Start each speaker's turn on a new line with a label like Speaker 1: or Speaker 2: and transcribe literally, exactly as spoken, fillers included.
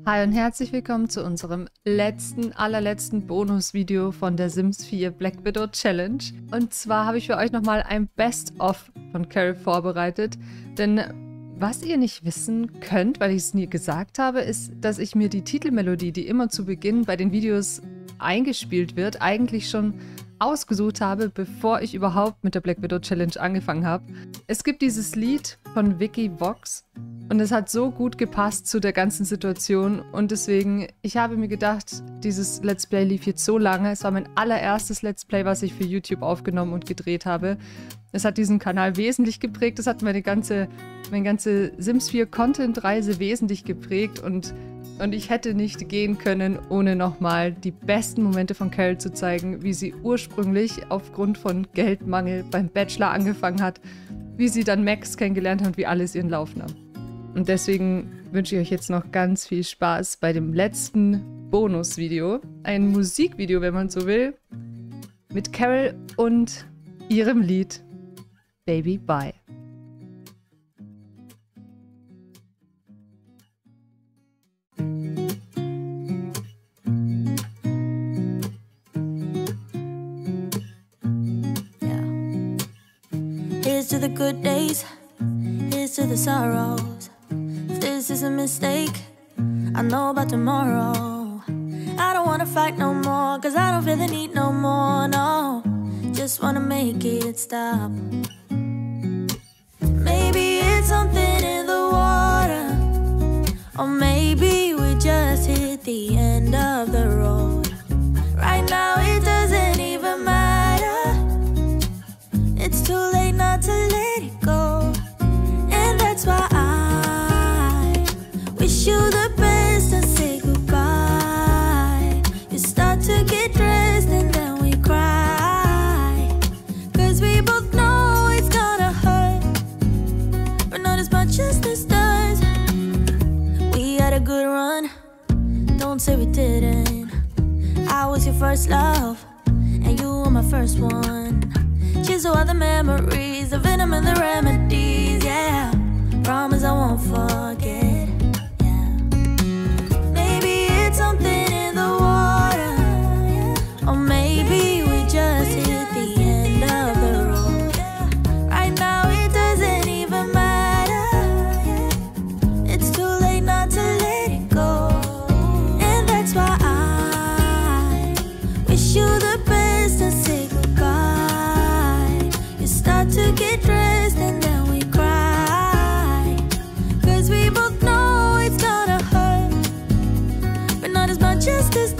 Speaker 1: Hi und herzlich willkommen zu unserem letzten, allerletzten Bonusvideo von der Sims vier Black Widow Challenge. Und zwar habe ich für euch nochmal ein Best-of von Carol vorbereitet, denn was ihr nicht wissen könnt, weil ich es nie gesagt habe, ist, dass ich mir die Titelmelodie, die immer zu Beginn bei den Videos eingespielt wird, eigentlich schon ausgesucht habe, bevor ich überhaupt mit der Black Widow Challenge angefangen habe. Es gibt dieses Lied von Vicky Vox und es hat so gut gepasst zu der ganzen Situation und deswegen, ich habe mir gedacht, dieses Let's Play lief jetzt so lange, es war mein allererstes Let's Play, was ich für YouTube aufgenommen und gedreht habe. Es hat diesen Kanal wesentlich geprägt, es hat meine ganze, meine ganze Sims vier Content-Reise wesentlich geprägt und Und ich hätte nicht gehen können, ohne nochmal die besten Momente von Carol zu zeigen, wie sie ursprünglich aufgrund von Geldmangel beim Bachelor angefangen hat, wie sie dann Max kennengelernt hat und wie alles ihren Lauf nahm. Und deswegen wünsche ich euch jetzt noch ganz viel Spaß bei dem letzten Bonusvideo. Ein Musikvideo, wenn man so will, mit Carol und ihrem Lied Baby Bye.
Speaker 2: Here's to the good days, here's to the sorrows. If this is a mistake, I know about tomorrow. I don't wanna fight no more, cause I don't feel the need no more, no. Just wanna make it stop. Maybe it's something in the water, or maybe we just hit the end of the road. Right now it doesn't even matter. It's too late not to let it go. And that's why I wish you the best and say goodbye. You start to get dressed and then we cry, cause we both know it's gonna hurt, but not as much as this does. We had a good run, don't say we didn't. I was your first love, and you were my first one. Cheers to all the memories, the venom and the remedies, yeah. Promise I won't forget, yeah. Maybe it's something in the water, yeah. Or maybe we just hit the end of the road, yeah. Right now it doesn't even matter, yeah. It's too late not to let it go. And that's why I wish you the best and say start to get dressed and then we cry, cause we both know it's gonna hurt, but not as much as this.